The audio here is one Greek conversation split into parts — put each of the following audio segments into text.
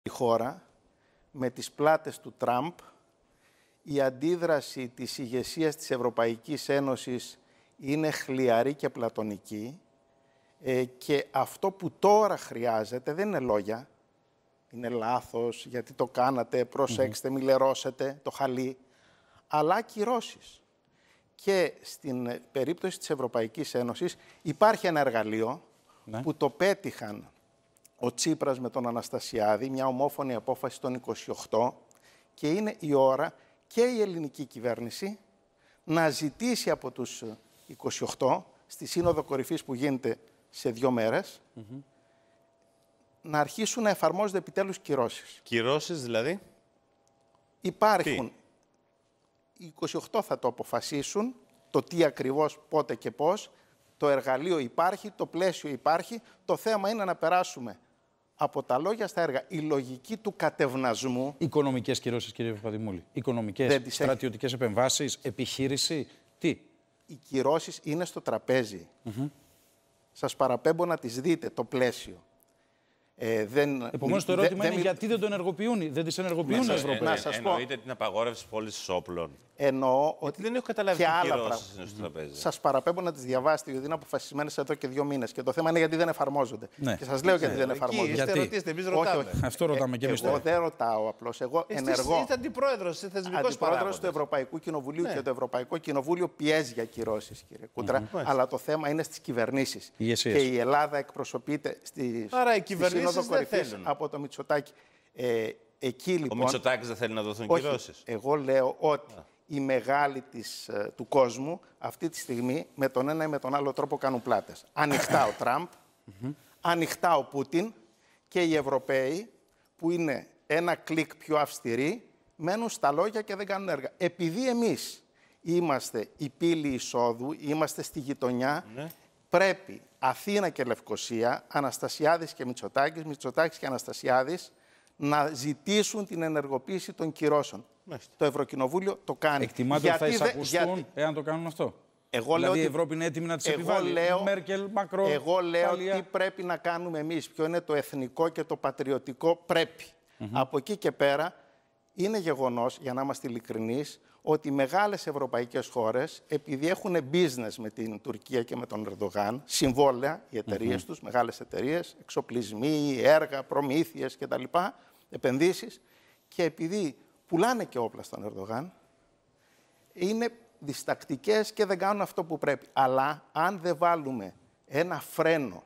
η χώρα με τις πλάτες του Τραμπ, η αντίδραση της ηγεσίας της Ευρωπαϊκής Ένωσης είναι χλιαρή και πλατωνική και αυτό που τώρα χρειάζεται δεν είναι λόγια, είναι λάθος, γιατί το κάνατε, προσέξτε, μη λερώσετε το χαλί, αλλά κυρώσεις. Και στην περίπτωση της Ευρωπαϊκής Ένωσης υπάρχει ένα εργαλείο που το πέτυχαν ο Τσίπρας με τον Αναστασιάδη, μια ομόφωνη απόφαση των 28, και είναι η ώρα και η ελληνική κυβέρνηση να ζητήσει από τους 28, στη Σύνοδο Κορυφής που γίνεται σε 2 μέρες, να αρχίσουν να εφαρμόζονται επιτέλους κυρώσεις. Κυρώσεις δηλαδή? Υπάρχουν. Οι 28 θα το αποφασίσουν, το τι ακριβώς, πότε και πώς. Το εργαλείο υπάρχει, το πλαίσιο υπάρχει. Το θέμα είναι να περάσουμε από τα λόγια στα έργα. Η λογική του κατευνασμού... Οικονομικές κυρώσεις, κύριε Παπαδημούλη. Οικονομικές, στρατιωτικές επεμβάσεις, επιχείρηση. Τι? Οι κυρώσεις είναι στο τραπέζι. Σας παραπέμπω να τις δείτε, το πλαίσιο. Επομένως το ερώτημα είναι γιατί δεν το ενεργοποιούν, δεν τις ενεργοποιούν οι Ευρωπαίοι. Εννοείται την απαγόρευση πώλησης όπλων? Εννοώ ότι δεν έχω καταλάβει τι κυρώσεις είναι στο τραπέζι. Σας παραπέμπω να τις διαβάσετε, γιατί είναι αποφασισμένες εδώ και 2 μήνες. Και το θέμα είναι γιατί δεν εφαρμόζονται. Και σας λέω γιατί δεν εφαρμόζονται. Γιατί? Ρωτήστε, εμείς ρωτάμε. Αυτό ρωτάμε και εμείς. Εγώ δεν ρωτάω απλώς. Εγώ ενεργώ. Είστε αντιπρόεδρος, είστε θεσμικός αντιπρόεδρος του Ευρωπαϊκού Κοινοβουλίου και το Ευρωπαϊκό Κοινοβούλιο πιέζει για κυρώσεις, κύριε Κούτρα. Αλλά το θέμα είναι στις κυβερνήσεις. Και η Ελλάδα εκπροσωπείται στη Σύνοδο Κορυφής από το Μητσοτάκη. Εκεί λοιπόν. Ο Μητσοτάκης δεν θέλει να δοθούν κυρώσεις? Εγώ λέω ότι οι μεγάλοι του κόσμου αυτή τη στιγμή με τον ένα ή με τον άλλο τρόπο κάνουν πλάτες. Ανοιχτά ο Τραμπ, ανοιχτά ο Πούτιν, και οι Ευρωπαίοι που είναι ένα κλικ πιο αυστηροί μένουν στα λόγια και δεν κάνουν έργα. Επειδή εμείς είμαστε η πύλη εισόδου, είμαστε στη γειτονιά, πρέπει Αθήνα και Λευκοσία, Αναστασιάδης και Μητσοτάκης, Μητσοτάκης και Αναστασιάδης να ζητήσουν την ενεργοποίηση των κυρώσεων. Το Ευρωκοινοβούλιο το κάνει. Εκτιμάται ότι θα εισακουστούν εάν το κάνουν αυτό? Δηλαδή η Ευρώπη είναι έτοιμη να τις επιβάλλει? Μέρκελ, Μακρόν, εγώ λέω τι πρέπει να κάνουμε εμείς, ποιο είναι το εθνικό και το πατριωτικό πρέπει. Από εκεί και πέρα είναι γεγονός, για να είμαστε ειλικρινείς, ότι οι μεγάλες ευρωπαϊκές χώρες, επειδή έχουν business με την Τουρκία και με τον Ερντογάν, συμβόλαια, οι εταιρείες τους, μεγάλες εταιρείες, εξοπλισμοί, έργα, προμήθειες κτλ., επενδύσεις, και επειδή πουλάνε και όπλα στον Ερντογάν, είναι διστακτικές και δεν κάνουν αυτό που πρέπει. Αλλά αν δεν βάλουμε ένα φρένο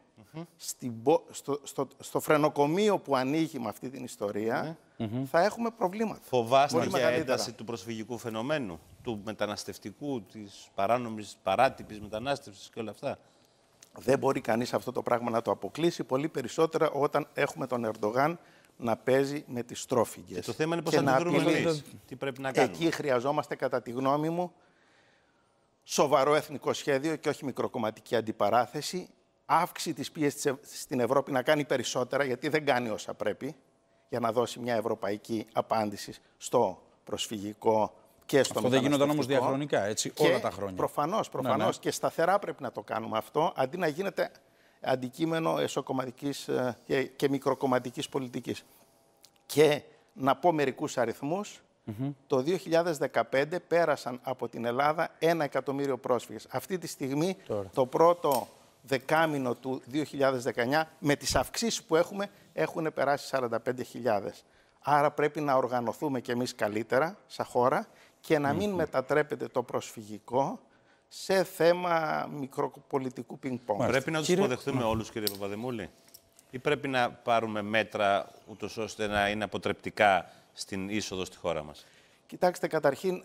στο φρενοκομείο που ανοίγει με αυτή την ιστορία, θα έχουμε προβλήματα. Φοβάστε για ένταση του προσφυγικού φαινομένου, του μεταναστευτικού, της παράνομης, παράτυπης μετανάστευσης και όλα αυτά? Δεν μπορεί κανείς αυτό το πράγμα να το αποκλείσει, πολύ περισσότερα όταν έχουμε τον Ερντογάν να παίζει με τις στρόφιγγες. Και το θέμα είναι πώς θα αντιδρούμε εμείς. Τι πρέπει να κάνουμε? Εκεί χρειαζόμαστε, κατά τη γνώμη μου, σοβαρό εθνικό σχέδιο και όχι μικροκομματική αντιπαράθεση. Αύξηση της πίεσης στην Ευρώπη να κάνει περισσότερα, γιατί δεν κάνει όσα πρέπει, για να δώσει μια ευρωπαϊκή απάντηση στο προσφυγικό και στο μεταναστευτικό. Αυτό δεν γίνονταν όμως διαχρονικά, έτσι, όλα τα χρόνια? Προφανώς. Και σταθερά πρέπει να το κάνουμε αυτό, αντί να γίνεται αντικείμενο εσωκομματικής και μικροκομματικής πολιτικής. Και να πω μερικούς αριθμούς. Το 2015 πέρασαν από την Ελλάδα 1 εκατομμύριο πρόσφυγες. Αυτή τη στιγμή, το πρώτο δεκάμηνο του 2019, με τις αυξήσεις που έχουμε, έχουν περάσει 45.000. Άρα πρέπει να οργανωθούμε κι εμείς καλύτερα σαν χώρα και να μην μετατρέπεται το προσφυγικό σε θέμα μικροπολιτικού πινκ-πονγκ. Πρέπει να τους υποδεχθούμε όλους, κύριε Παπαδημούλη, ή πρέπει να πάρουμε μέτρα ούτως ώστε να είναι αποτρεπτικά στην είσοδο στη χώρα μας? Κοιτάξτε, καταρχήν,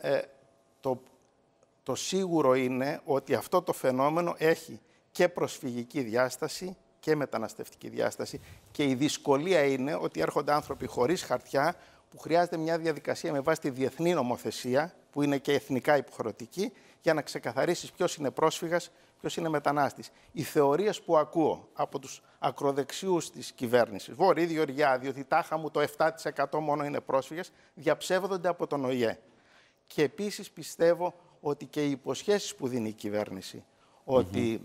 το σίγουρο είναι ότι αυτό το φαινόμενο έχει και προσφυγική διάσταση και μεταναστευτική διάσταση, και η δυσκολία είναι ότι έρχονται άνθρωποι χωρίς χαρτιά που χρειάζεται μια διαδικασία με βάση τη διεθνή νομοθεσία, που είναι και εθνικά υποχρεωτική, για να ξεκαθαρίσεις ποιος είναι πρόσφυγας, ποιος είναι μετανάστης. Οι θεωρίες που ακούω από τους ακροδεξιούς της κυβέρνησης, Βορύδη, Γεωργιάδη, ότι τάχα μου το 7% μόνο είναι πρόσφυγες, διαψεύδονται από τον ΟΗΕ. Και επίσης πιστεύω ότι και οι υποσχέσεις που δίνει η κυβέρνηση, ότι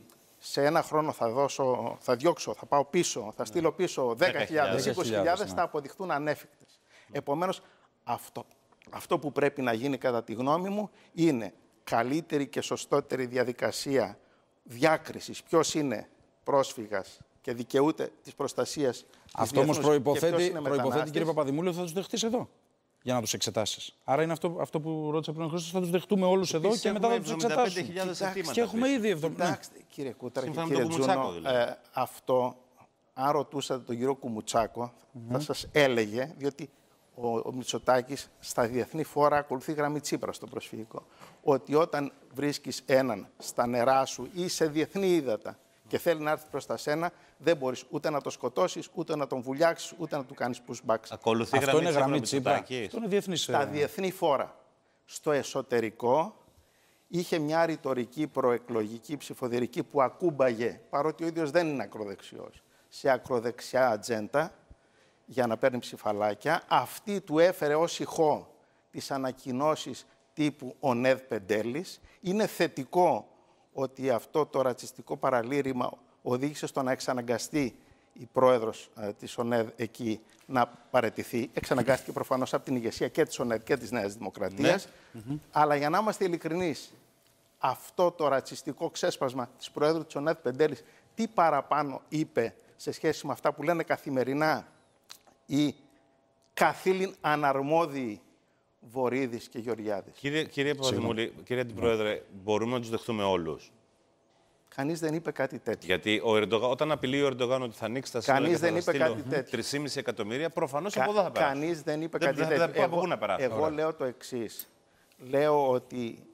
σε ένα χρόνο θα διώξω, θα πάω πίσω, θα στείλω πίσω 10.000, 20.000, θα αποδειχτούν ανέφικτες. Επομένως, αυτό που πρέπει να γίνει κατά τη γνώμη μου είναι καλύτερη και σωστότερη διαδικασία διάκρισης. Ποιος είναι πρόσφυγας και δικαιούται της προστασίας. Αυτό όμως προϋποθέτει, κύριε Παπαδημούλη, ότι θα τους δεχτείς εδώ για να τους εξετάσεις. Άρα είναι αυτό που ρώτησα πριν ο Χρήστος, θα τους δεχτούμε όλους εδώ και μετά θα τους εξετάσουμε. Και έχουμε ήδη 70. Κοιτάξτε, κύριε Κούτρα και κύριε Τζούνο, αυτό, αν ρωτούσατε τον κύριο Κουμουτσάκο, θα σας έλεγε, διότι ο Μητσοτάκης στα διεθνή φόρα ακολουθεί γραμμή Τσίπρα στο προσφυγικό, ότι όταν βρίσκεις έναν στα νερά σου ή σε διεθνή ύδατα και θέλει να έρθει προς τα σένα, δεν μπορείς ούτε να το σκοτώσεις, ούτε να τον βουλιάξεις, ούτε να του κάνεις pushback. Ακολουθεί αυτό είναι γραμμή Τσίπρα. Αυτό είναι διεθνής. Στα διεθνή φόρα. Στο εσωτερικό είχε μια ρητορική προεκλογική ψηφοδηρική που ακούμπαγε, παρότι ο ίδιος δεν είναι ακροδεξιός, σε ακροδεξιά ατζέντα για να παίρνει ψηφαλάκια. Αυτή του έφερε ως ηχό τις ανακοινώσεις τύπου ο Νεδ Πεντέλης. Είναι θετικό ότι αυτό το ρατσιστικό παραλήρημα οδήγησε στο να εξαναγκαστεί η πρόεδρος της ΟΝΕΔ εκεί να παραιτηθεί. Εξαναγκάστηκε προφανώς από την ηγεσία και της ΟΝΕΔ και της Νέας Δημοκρατίας. Ναι. Αλλά για να είμαστε ειλικρινείς, αυτό το ρατσιστικό ξέσπασμα της πρόεδρου της ΟΝΕΔ Πεντέλης, τι παραπάνω είπε σε σχέση με αυτά που λένε καθημερινά οι καθήλυν αναρμόδιοι Βορίδης και Γεωργιάδης. Κύριε Παπαδημούλη, κύριε Αντιπρόεδρε, μπορούμε να τους δεχτούμε όλους? Κανείς δεν είπε κάτι τέτοιο. Γιατί όταν απειλεί ο Ερντογάν ότι θα ανοίξει τα σύνορα και θα στείλω 3,5 εκατομμύρια, προφανώς από εδώ θα περάσει. Κανείς δεν είπε κάτι τέτοιο. Εγώ λέω το εξής. Λέω ότι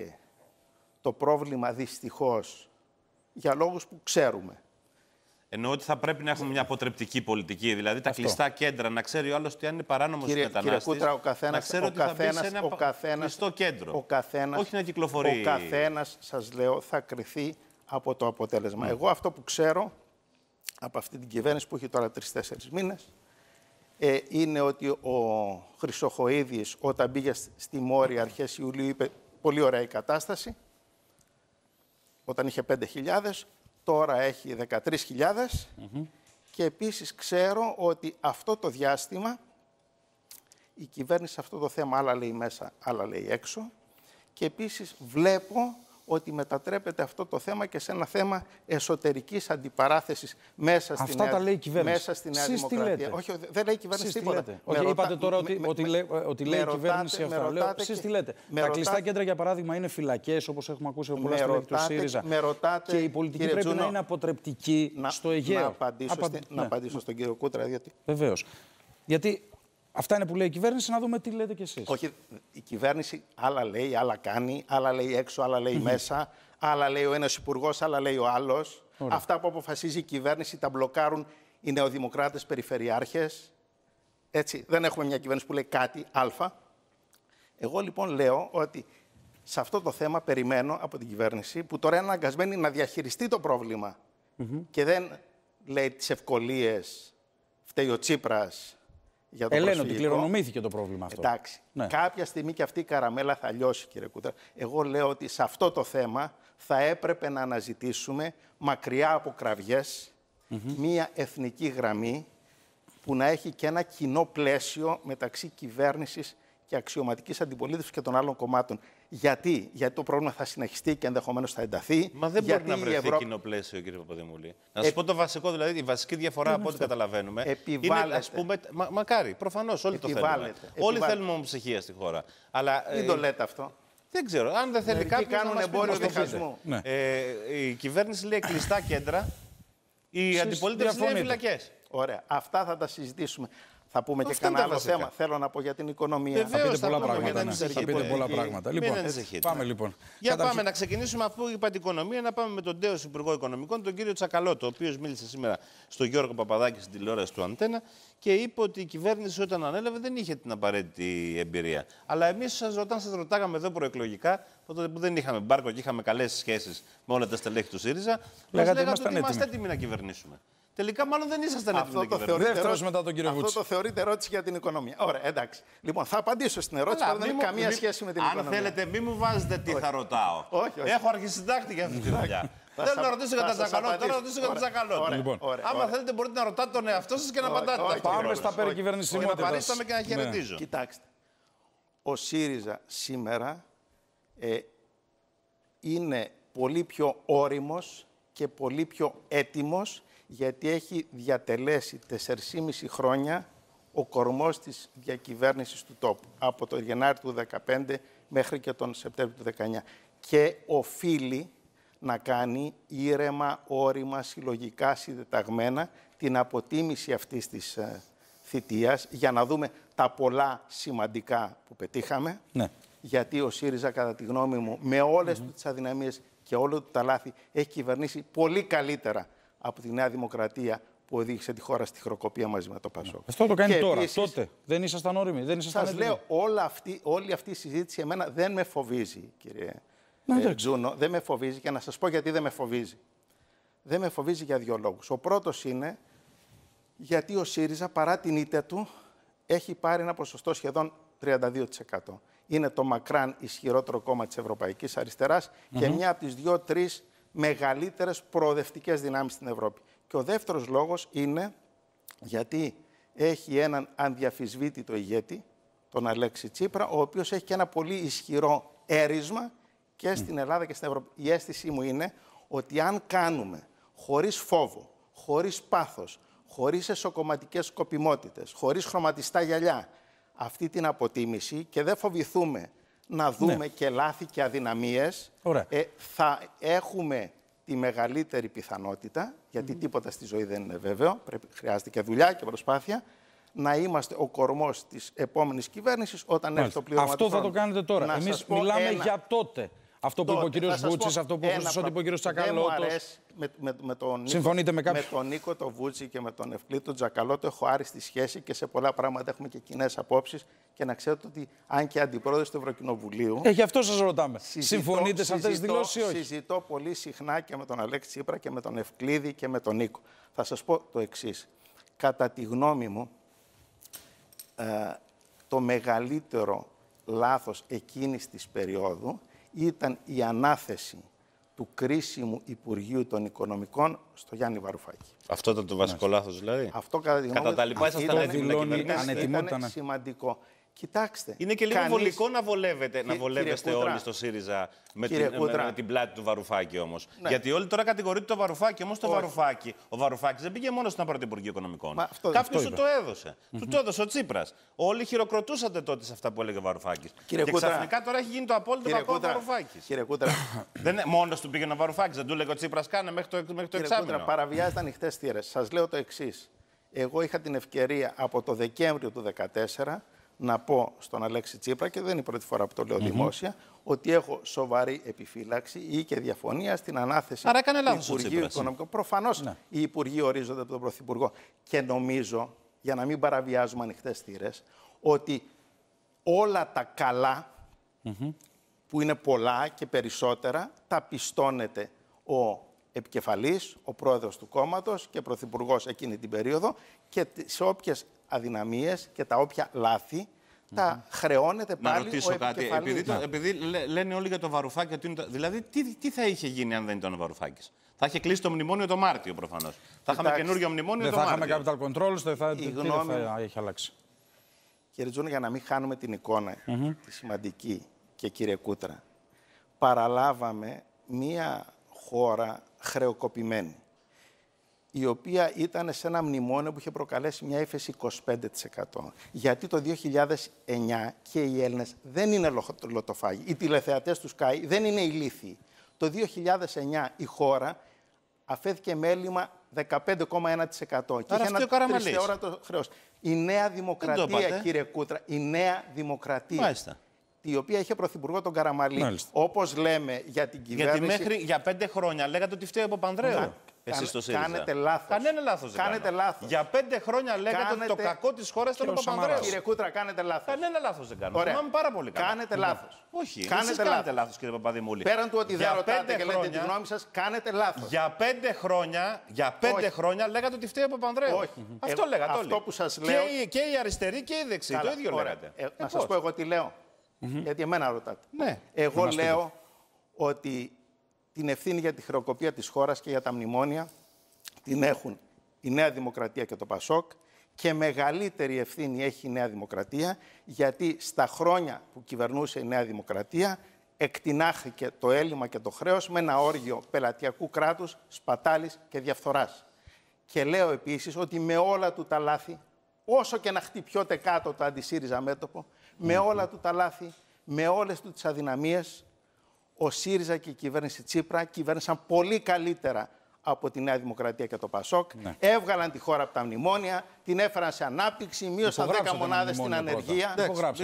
το πρόβλημα δυστυχώς, για λόγους που ξέρουμε, εννοώ ότι θα πρέπει να έχουμε μια αποτρεπτική πολιτική. Δηλαδή τα κλειστά κέντρα, να ξέρει ο άλλος ότι αν είναι παράνομος μετανάστης, κύριε Κούτρα, να ξέρει ότι θα μπει σε ένα κλειστό κέντρο. Όχι να κυκλοφορεί. Ο καθένας, σας λέω, θα κριθεί από το αποτέλεσμα. Εγώ αυτό που ξέρω από αυτή την κυβέρνηση που έχει τώρα 3-4 μήνες είναι ότι ο Χρυσοχοΐδης όταν πήγε στη Μόρια αρχές Ιουλίου είπε πολύ ωραία η κατάσταση, όταν είχε 5.000, τώρα έχει 13.000 και επίσης ξέρω ότι αυτό το διάστημα η κυβέρνηση σε αυτό το θέμα άλλα λέει μέσα, άλλα λέει έξω και επίσης βλέπω ότι μετατρέπεται αυτό το θέμα και σε ένα θέμα εσωτερικής αντιπαράθεσης μέσα στη Νέα Δημοκρατία. Όχι, δεν λέει η κυβέρνηση τίποτα. Όχι, είπατε τώρα ότι λέει η κυβέρνηση αυτό. Εσείς τι λέτε? Τα κλειστά κέντρα, για παράδειγμα, είναι φυλακές, όπως έχουμε ακούσει από πολλά στελέχη του ΣΥΡΙΖΑ. Και η πολιτική πρέπει να είναι αποτρεπτική στο Αιγαίο. Να απαντήσω στον κύριο Κούτρα. Βεβαίως. Γιατί αυτά είναι που λέει η κυβέρνηση, να δούμε τι λέτε κι εσείς. Όχι, η κυβέρνηση άλλα λέει, άλλα κάνει, άλλα λέει έξω, άλλα λέει μέσα, άλλα λέει ο ένας υπουργός, άλλα λέει ο άλλος. Ωραία. Αυτά που αποφασίζει η κυβέρνηση τα μπλοκάρουν οι νεοδημοκράτες περιφερειάρχες. Έτσι, δεν έχουμε μια κυβέρνηση που λέει κάτι αλφα. Εγώ λοιπόν λέω ότι σε αυτό το θέμα περιμένω από την κυβέρνηση, που τώρα είναι αναγκασμένη να διαχειριστεί το πρόβλημα και δεν λέει τις ευκολίες, φταίει ο Τσίπρας. Λένε ότι κληρονομήθηκε το πρόβλημα αυτό. Εντάξει. Ναι. Κάποια στιγμή και αυτή η καραμέλα θα λιώσει, κύριε Κούτρα. Εγώ λέω ότι σε αυτό το θέμα θα έπρεπε να αναζητήσουμε μακριά από κραυγές μία εθνική γραμμή που να έχει και ένα κοινό πλαίσιο μεταξύ κυβέρνησης και αξιωματικής αντιπολίτευσης και των άλλων κομμάτων. Γιατί το πρόβλημα θα συνεχιστεί και ενδεχομένως θα ενταθεί. Μα δεν μπορεί να βρεθεί κοινό πλαίσιο, κύριε Παπαδημούλη. Να σας πω το βασικό, δηλαδή, η βασική διαφορά από ό,τι καταλαβαίνουμε. Είναι, ας πούμε, μακάρι, προφανώς, όλοι το θέλουμε. Όλοι θέλουμε ομοψυχία στη χώρα. Αλλά, μην το λέτε αυτό. Δεν ξέρω. Αν δεν θέλει κάποιος κάνουν εμπόριο διχασμού. Η κυβέρνηση λέει κλειστά κέντρα, η αντιπολίτευση λέει φυλακές. Ωραία. Αυτά θα τα συζητήσουμε. Θα πούμε και κανένα άλλο θέμα. Θέλω να πω για την οικονομία. Θα πείτε πολλά πράγματα. Θα πείτε πολλά πράγματα. Λοιπόν, πάμε λοιπόν. Για πάμε να ξεκινήσουμε, αφού είπα την οικονομία, να πάμε με τον τέος Υπουργό Οικονομικών, τον κύριο Τσακαλώτο, ο οποίος μίλησε σήμερα στον Γιώργο Παπαδάκη στην τηλεόραση του Αντένα και είπε ότι η κυβέρνηση όταν ανέλαβε δεν είχε την απαραίτητη εμπειρία. Αλλά εμείς όταν σας ρωτάγαμε εδώ προεκλογικά, τότε που δεν είχαμε μπάρκο και είχαμε καλές σχέσεις με όλα τα στελέχη του ΣΥΡΙΖΑ, μας λέγατε ότι είμαστε έτοιμοι να κυβερνήσουμε. Τελικά, μάλλον δεν ήσασταν έτοιμοι να κυβερνήσετε. Αυτό το θεωρείται ερώτηση για την οικονομία. Ωραία, εντάξει. Λοιπόν, θα απαντήσω στην ερώτηση, αλλά δεν έχει καμία σχέση με την οικονομία. Αν θέλετε, μην μου βάζετε τι θα ρωτάω. Όχι. Έχω αρχισυντάκτη για αυτή τη δουλειά. Θέλω να ρωτήσω για τα Τσακαλώτο, τώρα ρωτήσω για τα Τσακαλώτο. Άμα θέλετε, μπορείτε να ρωτάτε τον εαυτό σας και να απαντάτε. Πάμε στα περί κυβερνησιμότητας. Να παρίσταμε και να χαιρετίζω. Κοιτάξτε, ο ΣΥΡΙΖΑ σήμερα είναι πολύ πιο όριμος και πολύ πιο έτοιμος, γιατί έχει διατελέσει 4,5 χρόνια ο κορμός της διακυβέρνησης του τόπου, από το Γενάρη του 2015 μέχρι και τον Σεπτέμβριο του 2019. Και οφείλει να κάνει ήρεμα, όρημα, συλλογικά, συντεταγμένα την αποτίμηση αυτής της θητείας, για να δούμε τα πολλά σημαντικά που πετύχαμε. Ναι. Γιατί ο ΣΥΡΙΖΑ, κατά τη γνώμη μου, με όλες τις αδυναμίες και όλα του τα λάθη, έχει κυβερνήσει πολύ καλύτερα από τη Νέα Δημοκρατία, που οδήγησε τη χώρα στη χροκοπία μαζί με το ΠΑΣΟΚ. Αυτό το κάνει τώρα. Επίσης, τότε δεν ήσασταν όριμοι, δεν ήσασταν έτοιμοι. Σας λέω, όλη αυτή η συζήτηση εμένα δεν με φοβίζει, κύριε Τζούνο. Δεν με φοβίζει, και να σας πω γιατί δεν με φοβίζει. Δεν με φοβίζει για δύο λόγους. Ο πρώτος είναι γιατί ο ΣΥΡΙΖΑ, παρά την ήττα του, έχει πάρει ένα ποσοστό σχεδόν 32%. Είναι το μακράν ισχυρότερο κόμμα της Ευρωπαϊκής Αριστεράς και μια από τις 2-3 μεγαλύτερες προοδευτικές δυνάμεις στην Ευρώπη. Και ο δεύτερος λόγος είναι γιατί έχει έναν ανδιαφυσβήτητο ηγέτη, τον Αλέξη Τσίπρα, ο οποίος έχει και ένα πολύ ισχυρό έρισμα και στην Ελλάδα και στην Ευρώπη. Η αίσθησή μου είναι ότι αν κάνουμε χωρίς φόβο, χωρίς πάθος, χωρίς εσωκομματικές σκοπιμότητες, χωρίς χρωματιστά γυαλιά, αυτή την αποτίμηση και δεν φοβηθούμε να δούμε και λάθη και αδυναμίες, θα έχουμε τη μεγαλύτερη πιθανότητα, γιατί τίποτα στη ζωή δεν είναι βέβαιο, χρειάζεται και δουλειά και προσπάθεια, να είμαστε ο κορμός της επόμενης κυβέρνησης όταν έρθει το πλήρωμα του χρόνου. Αυτό θα το κάνετε τώρα. Εμείς μιλάμε για τότε. Αυτό που είπε ο κύριος Βούτσης, αυτό που είπε ο κύριος Τσακαλώτος. Συμφωνείτε με κάποιον? Με τον Νίκο το Βούτσι και με τον Ευκλήτο Τσακαλώτο έχω άριστη σχέση και σε πολλά πράγματα έχουμε και κοινές απόψεις. Και να ξέρετε ότι αν και αντιπρόεδρος του Ευρωκοινοβουλίου. Γι' αυτό σας ρωτάμε. Συμφωνείτε σε αυτές τις δηλώσεις ή όχι? Συζητώ πολύ συχνά και με τον Αλέξη Τσίπρα και με τον Ευκλήδη και με τον Νίκο. Θα σας πω το εξής. Κατά τη γνώμη μου, το μεγαλύτερο λάθος εκείνης της περίοδου ήταν η ανάθεση του κρίσιμου Υπουργείου των Οικονομικών στο Γιάννη Βαρουφάκη. Αυτό ήταν το βασικό λάθος, δηλαδή. Αυτό κατά τη γνώμη μου ήταν σημαντικό. Κοιτάξτε. Είναι και λίγο βολικό να βολεύεστε όλοι στο ΣΥΡΙΖΑ με την πλάτη του Βαρουφάκη όμως. Ναι. Γιατί όλοι τώρα κατηγορείτε το Βαρουφάκη. Όμως ο Βαρουφάκης δεν πήγε μόνο στην πρώτη Υπουργή Οικονομικών. Κάποιος του το έδωσε. Του το έδωσε ο Τσίπρας. Όλοι χειροκροτούσατε τότε σε αυτά που έλεγε ο Βαρουφάκης. Και ξαφνικά τώρα έχει γίνει το απόλυτο κακό ο Βαρουφάκης. Κύριε Κούτρα. Μόνος του πήγαινε ο Βαρουφάκης. Δεν του έλεγε ο Τσίπρας κάνε μέχρι το εξάμηνο. Παραβιάζεται ανοιχτές θύρες. Σας λέω το εξής. Εγώ είχα την ευκαιρία από το Δεκέμβριο του 2014 να πω στον Αλέξη Τσίπρα, και δεν είναι η πρώτη φορά που το λέω δημόσια, ότι έχω σοβαρή επιφύλαξη ή και διαφωνία στην ανάθεση του Υπουργείου Οικονομικών. Προφανώς οι Υπουργοί ορίζονται από τον Πρωθυπουργό. Και νομίζω, για να μην παραβιάζουμε ανοιχτές θύρες, ότι όλα τα καλά, που είναι πολλά και περισσότερα, τα πιστώνεται ο επικεφαλής, ο πρόεδρος του κόμματος και πρωθυπουργός εκείνη την περίοδο, και σε όποιες αδυναμίες και τα όποια λάθη τα χρεώνεται πάλι ο επικεφαλής. Επειδή λένε όλοι για το Βαρουφάκη, δηλαδή τι θα είχε γίνει αν δεν ήταν ο Βαρουφάκης? Θα είχε κλείσει το μνημόνιο το Μάρτιο προφανώς. Θα είχαμε καινούριο μνημόνιο το Μάρτιο. Δεν θα είχαμε capital controls, δεν θα έχει αλλάξει. Κύριε Τζούνο, για να μην χάνουμε την εικόνα τη σημαντική, και κύριε Κούτρα, παραλάβαμε μία χώρα χρεοκοπημένη, η οποία ήταν σε ένα μνημόνιο που είχε προκαλέσει μια ύφεση 25%. Γιατί το 2009 και οι Έλληνες δεν είναι λοτοφάγοι. Οι τηλεθεατές του Sky δεν είναι ηλίθιοι. Το 2009 η χώρα αφέθηκε με έλλειμμα 15,1%. Και είχε ένα τρισεόρατο χρέος. Η Νέα Δημοκρατία, κύριε Κούτρα, η Νέα Δημοκρατία, μάλιστα, η οποία είχε πρωθυπουργό τον Καραμαλή, όπως λέμε για την κυβέρνηση. Για 5 χρόνια λέγατε ότι φταίει από Παπανδρέου. Εσείς στο ΣΥΡΙΖΑ. Κάνετε λάθος. Κανένα λάθος δεν κάνετε λάθος. Για 5 χρόνια λέγατε ότι το κακό της χώρας ήταν ο Παπανδρέου. Κύριε Κούτρα, κάνετε λάθος. Κανένα λάθος δεν κάνω. Θυμάμαι πάρα πολύ καλά. Κάνετε λάθος. Όχι, κάνετε λάθος, κύριε Παπαδημούλη. Πέραν του ότι δεν ρωτάτε και λέτε τη γνώμη σας, κάνετε λάθος. Για 5 χρόνια λέγατε ότι φταίει ο Παπανδρέου. Αυτό λέγατε όλοι. Αυτό που σας λέω. Και οι αριστεροί και οι δεξιοί. Το ίδιο λέγατε. Να σας πω εγώ τι λέω. Γιατί εμένα ρωτάτε. Εγώ λέω ότι την ευθύνη για τη χρεοκοπία της χώρας και για τα μνημόνια την έχουν η Νέα Δημοκρατία και το Πασόκ, και μεγαλύτερη ευθύνη έχει η Νέα Δημοκρατία, γιατί στα χρόνια που κυβερνούσε η Νέα Δημοκρατία εκτινάχθηκε το έλλειμμα και το χρέος με ένα όργιο πελατειακού κράτους, σπατάλης και διαφθοράς. Και λέω επίσης ότι με όλα του τα λάθη, όσο και να χτυπιώται κάτω το αντισύριζα μέτωπο, με όλα του τα λάθη, με όλες του τις αδυναμίες, ο ΣΥΡΙΖΑ και η κυβέρνηση Τσίπρα κυβέρνησαν πολύ καλύτερα από τη Νέα Δημοκρατία και το Πασόκ. Έβγαλαν τη χώρα από τα μνημόνια, την έφεραν σε ανάπτυξη, μείωσαν 10 μονάδες στην ανεργία.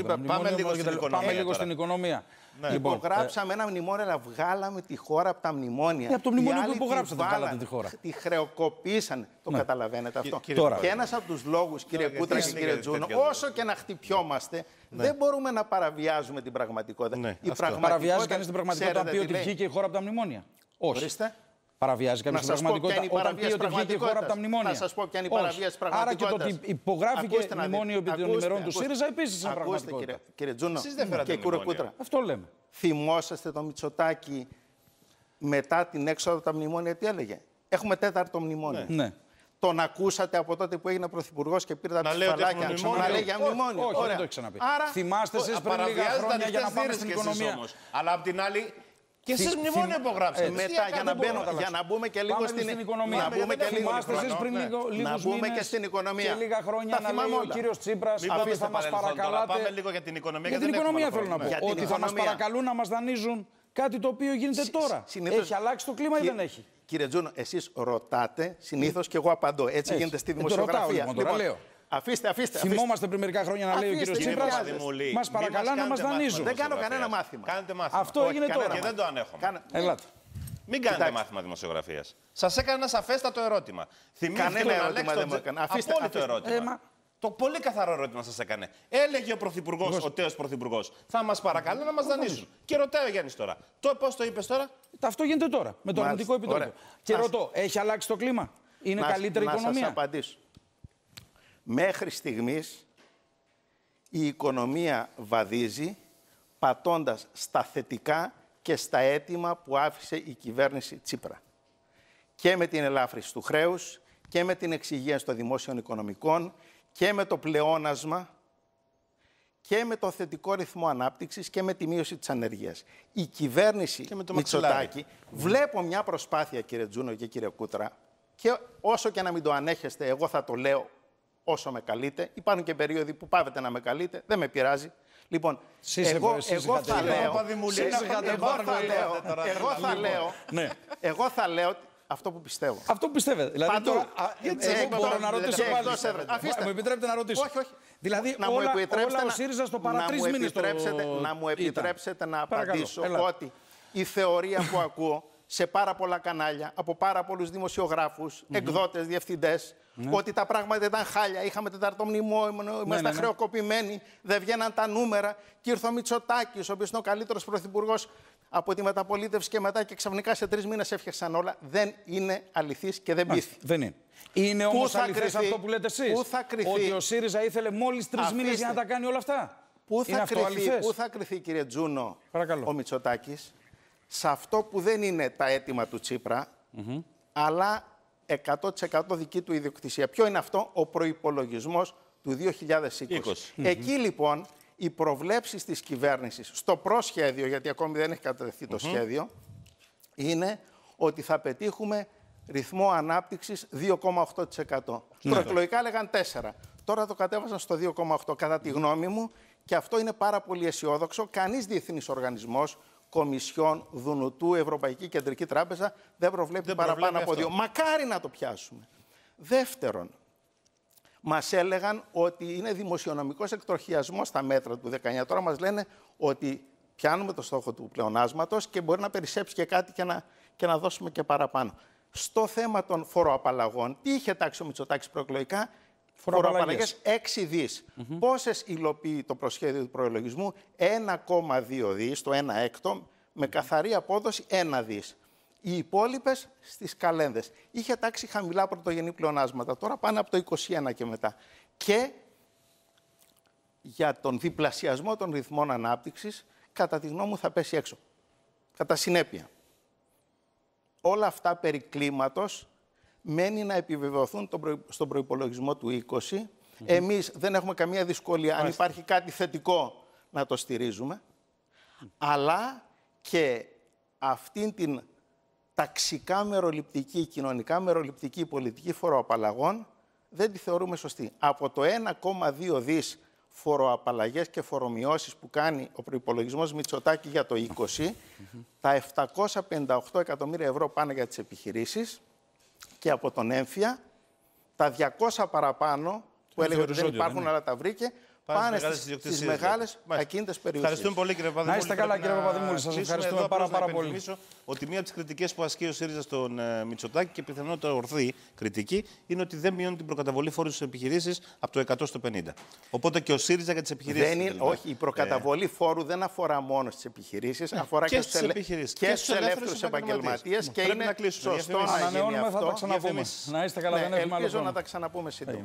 Πάμε λίγο στην οικονομία. Υπογράψαμε ένα μνημόνιο, αλλά βγάλαμε τη χώρα από τα μνημόνια. Από το μνημόνιο που υπογράψατε, βγάλατε τη χώρα. Τη χρεοκοπήσαν. Το καταλαβαίνετε αυτό. Τώρα, και ένας από τους λόγους, κύριε Κούτρα και κύριε Τζούνο, όσο και να χτυπιόμαστε, δεν μπορούμε να παραβιάζουμε την πραγματικότητα. Παραβιάζει κανείς την πραγματικότητα να πει ότι βγήκε η χώρα από τα μνημόνια? Όχι. Παραβιάζει κανείς την πραγματικότητα όταν πει ότι βγήκε η χώρα από τα μνημόνια? Να σας πω ποια είναι η παραβίαση της πραγματικότητας. Άρα και το ότι υπογράφηκε μνημόνιο επί των ημερών του ΣΥΡΙΖΑ επίσης είναι πραγματικότητα. Κύριε Τζούνο και κύριε Κούτρα, αυτό λέμε. Θυμόσαστε το Μητσοτάκη μετά την έξοδο από τα μνημόνια τι έλεγε? Έχουμε 4ο μνημόνιο. Ναι. Τον ακούσατε από τότε που έγινε πρωθυπουργός και πήρε τα ψηφαλάκια να λέει για μνημόνιο? Όχι, δεν το έχει ξαναπεί. Θυμάστε εσείς πριν λίγα χρόνια για να πάμε στην οικονομία? Αλλά απ' την άλλη, και εσείς μνημόνιο υπογράψατε. Μετά, για να μπούμε και λίγο στην οικονομία. Να μπούμε και στην οικονομία. Και λίγα χρόνια να λέει ο κύριος Τσίπρας ότι θα μας παρακαλάτε. Πάμε λίγο για την οικονομία. Για την οικονομία θέλω να πω. Ότι θα μας παρακαλούν να μας δανείζουν κάτι το οποίο γίνεται τώρα. Έχει αλλάξει το κλίμα ή δεν έχει? Κύριε Τζούνο, εσείς ρωτάτε συνήθως και εγώ απαντώ. Έτσι γίνεται στη δημοσιογραφία. Αφήστε. Θυμόμαστε πριν μερικά χρόνια να λέει ο κύριος Τσίπρας, μας παρακαλά να μας δανείζουν. Δεν κάνω κανένα μάθημα. Κάνετε μάθημα. Αυτό έγινε τώρα. Και δεν το ανέχομαι. Ελάτε. Μην κάνετε μάθημα δημοσιογραφίας. Σας έκανα ένα σαφέστατο ερώτημα. Κανένα ερώτημα δεν μου έκανα. Απόλυτο ερώτημα. Το πολύ καθαρό ερώτημα σας έκανε. Έλεγε ο Πρωθυπουργός, ο τέος Πρωθυπουργός, θα μας παρακαλούν να μας δανείσουν. Και ρωτάει ο Γιάννης τώρα. Πώς το είπες τώρα? Αυτό γίνεται τώρα με το αρνητικό επιτόκιο. Και ρωτώ, έχει αλλάξει το κλίμα? Είναι καλύτερη η οικονομία? Να σας απαντήσω. Μέχρι στιγμής η οικονομία βαδίζει πατώντας στα θετικά και στα αίτημα που άφησε η κυβέρνηση Τσίπρα. Και με την ελάφρυνση του χρέους και με την εξυγίανση των δημόσιων οικονομικών και με το πλεόνασμα και με το θετικό ρυθμό ανάπτυξης και με τη μείωση της ανεργίας. Η κυβέρνηση Μητσοτάκη, βλέπω μια προσπάθεια, κύριε Τζούνο και κύριε Κούτρα, και όσο και να μην το ανέχεστε, εγώ θα το λέω όσο με καλείτε. Υπάρχουν και περίοδοι που πάβετε να με καλείτε, δεν με πειράζει. Λοιπόν, εγώ θα λέω αυτό που πιστεύω. Αυτό που πιστεύετε. Δηλαδή, μπορώ να ρωτήσω πάλι. Μου επιτρέπετε να ρωτήσω? Όχι. Δηλαδή, όλα ο ΣΥΡΙΖΑ στο παρά 3 μήνες να μου επιτρέψετε να απαντήσω ότι η θεωρία που ακούω σε πάρα πολλά κανάλια, από πάρα πολλούς δημοσιογράφους, εκδότες, διευθυντές, ότι τα πράγματα ήταν χάλια, είχαμε 4ο μνημόνιο, ήμασταν χρεοκοπημένοι, δεν βγαίναν τα νούμερα και ήρθε ο Μητσοτάκης, ο οποίος είναι ο καλύτερος πρωθυπουργός από τη μεταπολίτευση και μετά και ξαφνικά σε 3 μήνες έφτιαξαν όλα. Δεν είναι αληθής και δεν πείθει. Δεν είναι. Είναι όμως αληθές αυτό που λέτε εσείς? Πού θα κρυθεί? Ότι ο ΣΥΡΙΖΑ ήθελε μόλις 3 μήνες για να τα κάνει όλα αυτά? Πού θα κρυθεί, κύριε Τζούνο, ο Μητσοτάκης? Σε αυτό που δεν είναι τα αίτημα του Τσίπρα, αλλά 100% δική του ιδιοκτησία. Ποιο είναι αυτό? Ο προϋπολογισμός του 2020. Εκεί λοιπόν οι προβλέψεις της κυβέρνησης στο προσχέδιο, γιατί ακόμη δεν έχει κατατεθεί το σχέδιο, είναι ότι θα πετύχουμε ρυθμό ανάπτυξης 2,8%. Προεκλογικά έλεγαν 4%. Τώρα το κατέβασαν στο 2,8%. Κατά τη γνώμη μου, και αυτό είναι πάρα πολύ αισιόδοξο, κανείς διεθνής οργανισμός, Κομισιόν, Δουνουτού, Ευρωπαϊκή Κεντρική Τράπεζα δεν προβλέπει παραπάνω από 2%. Μακάρι να το πιάσουμε. Δεύτερον, μας έλεγαν ότι είναι δημοσιονομικός εκτροχιασμός στα μέτρα του 19. Τώρα μας λένε ότι πιάνουμε το στόχο του πλεονάσματος και μπορεί να περισσέψει και κάτι και να δώσουμε και παραπάνω. Στο θέμα των φοροαπαλλαγών, τι είχε τάξει ο Μητσοτάκης προεκλογικά? Φοροαπαλλαγές 6 δις. Πόσες υλοποιεί το προσχέδιο του προϋπολογισμού? 1,2 δις, το 1/6, με καθαρή απόδοση 1 δις. Οι υπόλοιπες στις καλένδες. Είχε τάξει χαμηλά πρωτογενή πλεονάσματα, τώρα πάνε από το 21 και μετά. Και για τον διπλασιασμό των ρυθμών ανάπτυξης, κατά τη γνώμη μου θα πέσει έξω. Κατά συνέπεια, όλα αυτά περί κλίματος μένει να επιβεβαιωθούν στον προϋπολογισμό του 20. Εμείς δεν έχουμε καμία δυσκολία, αν υπάρχει κάτι θετικό, να το στηρίζουμε. Αλλά και αυτήν την ταξικά μεροληπτική, κοινωνικά μεροληπτική πολιτική φοροαπαλλαγών δεν τη θεωρούμε σωστή. Από το 1,2 δις φοροαπαλλαγές και φορομειώσεις που κάνει ο προϋπολογισμός Μητσοτάκη για το 20, τα 758 εκατομμύρια ευρώ πάνε για τις επιχειρήσεις και από τον έμφυα τα 200 παραπάνω που έλεγε ότι δεν υπάρχουν αλλά τα βρήκε, πάνε στις μεγάλες ακίνητες περιουσίες. Ευχαριστούμε πολύ, κύριε Παπαδημούλη. Να είστε καλά, κύριε Παπαδημούλη. Σας ευχαριστούμε πάρα πολύ. Ότι μία από τις κριτικές που ασκεί ο ΣΥΡΙΖΑ στον Μητσοτάκη και πιθανότητα ορθή κριτική είναι ότι δεν μειώνει την προκαταβολή φόρου στις επιχειρήσεις από το 100 στο 50. Οπότε και ο ΣΥΡΙΖΑ για τις επιχειρήσεις. Όχι, η προκαταβολή φόρου δεν αφορά μόνο στις επιχειρήσεις, αφορά και στους ελεύθερους επαγγελματίες. Και είναι σωστό να γίνει αυτό. Θα τα ξαναπούμε. Να είστε καλά, δεν έχουμε άλλο. Ελπίζω να τα ξαναπούμε σύντομα.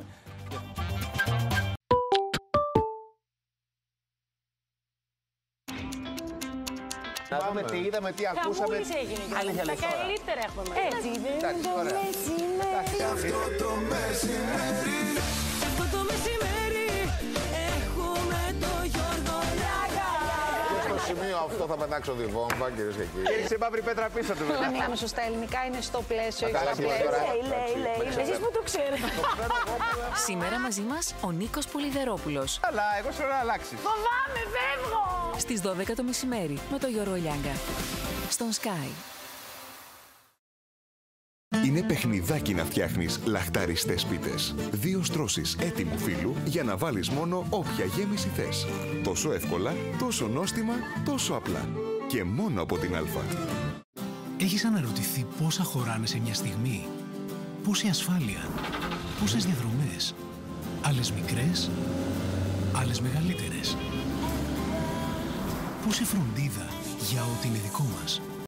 Να δούμε τι είδαμε, τι ακούσαμε. Αλήθεια, τα καλύτερα έχουμε. Έτσι, δεν είναι το μεσημέρι. Αυτό το μεσημέρι. Αυτό το μεσημέρι έχουμε το Γιώργο Λάγκα. Και στο σημείο αυτό θα πετάξω τη βόμβα, κυρίες και κύριοι. Και σε μαύρη πέτρα πίσω του. Να μιλάμε σωστά ελληνικά, είναι στο πλαίσιο. Λέει. Εσείς που το ξέρετε. Σήμερα μαζί μας ο Νίκος Πολυδερόπουλος. Αλλά εγώ θέλω να αλλάξει. Φοβάμαι, φεύγω. Στις 12 το μεσημέρι με τον Γιώργο Λιάγκα. Στον Sky. Είναι παιχνιδάκι να φτιάχνεις λαχταριστές πίτες. 2 στρώσεις έτοιμου φύλου για να βάλεις μόνο όποια γέμιση θες. Τόσο εύκολα, τόσο νόστιμα, τόσο απλά. Και μόνο από την Α. Έχεις αναρωτηθεί πόσα χωράνε σε μια στιγμή? Πόση ασφάλεια, πόσες διαδρομές, άλλες μικρές, άλλες μεγαλύτερες. Πόση φροντίδα για ό,τι είναι δικό μας.